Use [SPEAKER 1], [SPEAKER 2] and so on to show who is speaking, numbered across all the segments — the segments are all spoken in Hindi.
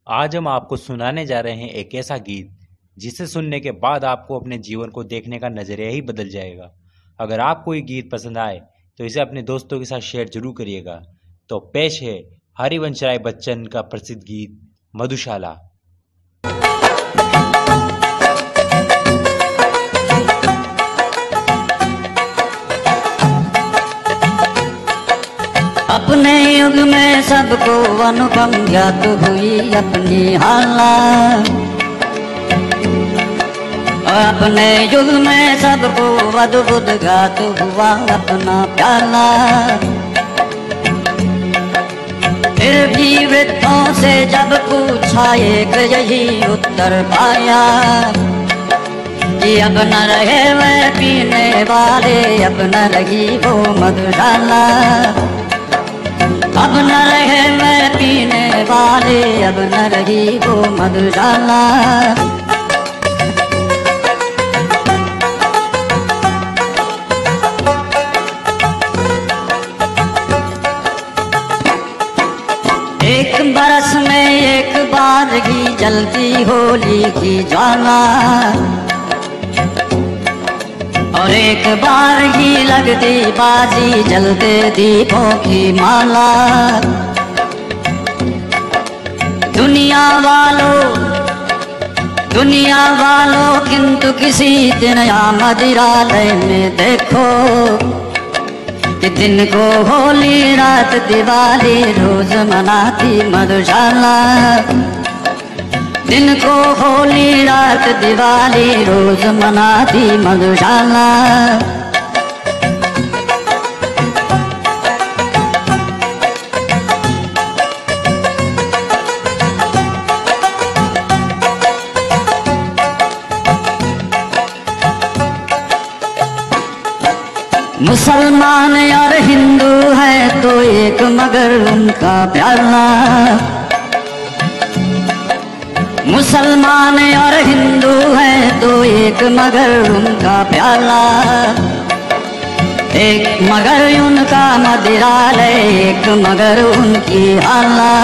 [SPEAKER 1] आज हम आपको सुनाने जा रहे हैं एक ऐसा गीत जिसे सुनने के बाद आपको अपने जीवन को देखने का नजरिया ही बदल जाएगा। अगर आपको ये गीत पसंद आए तो इसे अपने दोस्तों के साथ शेयर जरूर करिएगा। तो पेश है हरिवंश राय बच्चन का प्रसिद्ध गीत मधुशाला।
[SPEAKER 2] अपने युग में सबको अनुपम ज्ञात हुई अपनी हालत। अपने युग में सबको अद्भुत ज्ञात हुआ अपना प्याला। फिर भी वृद्धों से जब पूछा एक यही उत्तर पाया कि अब न रहे वह पीने वाले, अब न रही वो मधुशाला। अब न रहे मैं पीने वाले, अब न रही वो मधुशाला। एक बरस में एक बार ही जलती होली की ज्वाला, और एक बार ही लगती बाजी जलते दीपों की माला। दुनिया वालों किंतु किसी दिन या मदिरालय में देखो कि दिन को होली रात दिवाली रोज मनाती मधुशाला। दिन को होली रात दिवाली रोज मनाती मधुशाला। मुसलमान और हिंदू है तो एक मगर उनका प्याला। मुसलमान और हिंदू है तो एक मगर उनका प्याला। एक मगर उनका मदिरालय, एक मगर उनकी हाला।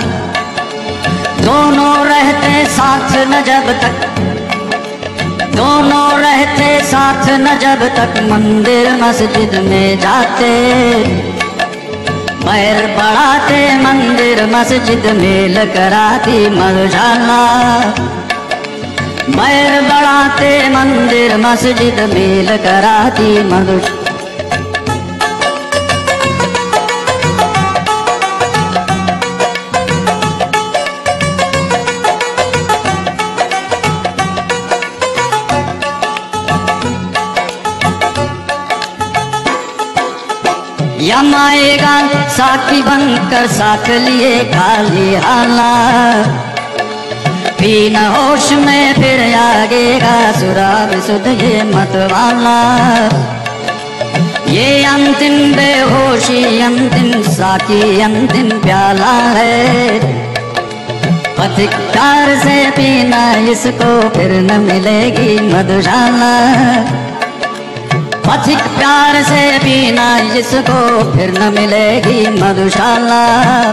[SPEAKER 2] दोनों रहते साथ न जब तक, दोनों रहते साथ न जब तक मंदिर मस्जिद में जाते। पैर बढ़ाते मंदिर मस्जिद मेल कराती मधुशाला। पैर बढ़ाते मंदिर मस्जिद मेल कराती मधुशाला। यम आएगा साथी बनकर साथ लिए खाली हाला। बिन होश में फिर आगेगा सुराग सुध ये मतवाला। ये अंतिम बेहोशी अंतिम साकी अंतिम प्याला है। पथिक प्यार से पीना इसको फिर न मिलेगी मधुशाला। पथिक प्यार से पीना इसको फिर न मिलेगी मधुशाला।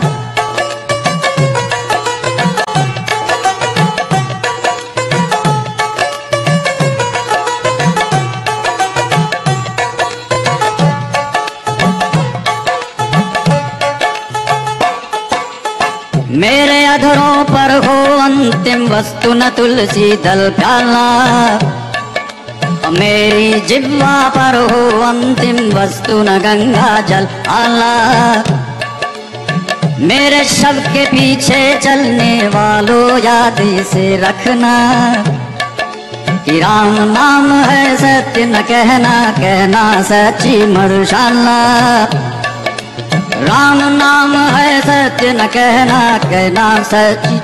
[SPEAKER 2] मेरे अधरों पर हो अंतिम वस्तु न तुलसी दल प्याला। मेरी जिह्वा पर हो अंतिम वस्तु न गंगा जल आला। मेरे शव के पीछे चलने वालों याद इसे रखना कि राम नाम है सत्य न कहना, कहना सच्ची मधुशाला। राम नाम है सत्य न कहना, कहना सच्ची।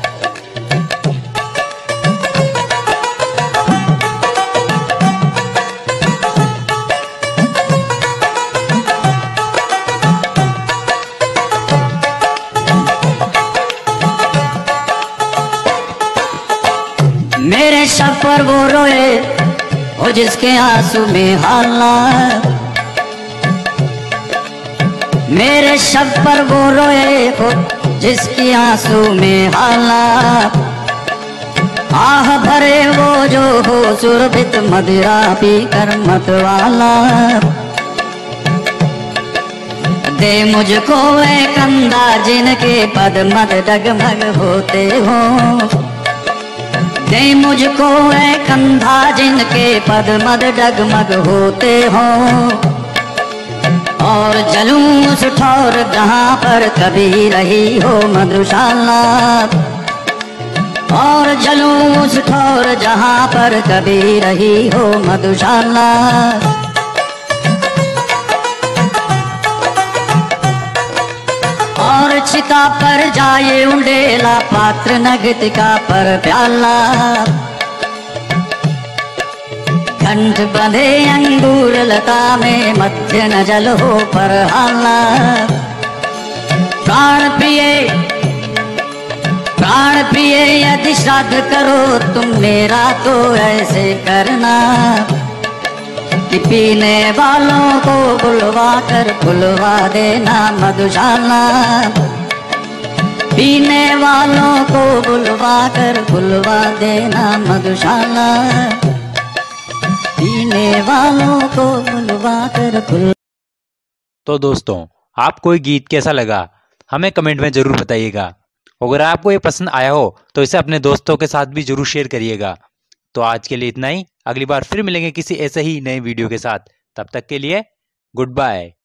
[SPEAKER 2] मेरे शव पर वो रोए हो जिसके आंसू में हाला। मेरे शव पर वो रोए हो जिसकी आंसू में हालात, आह भरे वो जो हो सुरभित मदिरा पी कर मतवाला। दे मुझको वे कंधा जिनके पद मद डगमग होते हो, दे मुझको वे कंधा जिनके पद मद डगमग होते हो। और जलूं उस ठौर जहाँ पर कभी रही हो मधुशाला, और जलूं उस ठौर जहाँ पर कभी रही हो मधुशाला। और चिता पर जाए उंडेला पात्र नगतिका पर प्याला, कंठ बंधे अंगूर लता में मध्य न जल हो पर हाला। प्राण प्रिय यदि श्राद्ध करो तुम मेरा तो ऐसे करना, कि पीने वालों को बुलवा कर बुलवा देना मधुशाला। पीने वालों को बुलवा कर बुलवा देना मधुशाला, पीने वालों को बुलवा कर बुलवा।
[SPEAKER 1] तो दोस्तों, आपको ये गीत कैसा लगा हमें कमेंट में जरूर बताइएगा। अगर आपको ये पसंद आया हो तो इसे अपने दोस्तों के साथ भी जरूर शेयर करिएगा। तो आज के लिए इतना ही, अगली बार फिर मिलेंगे किसी ऐसे ही नए वीडियो के साथ। तब तक के लिए गुड बाय।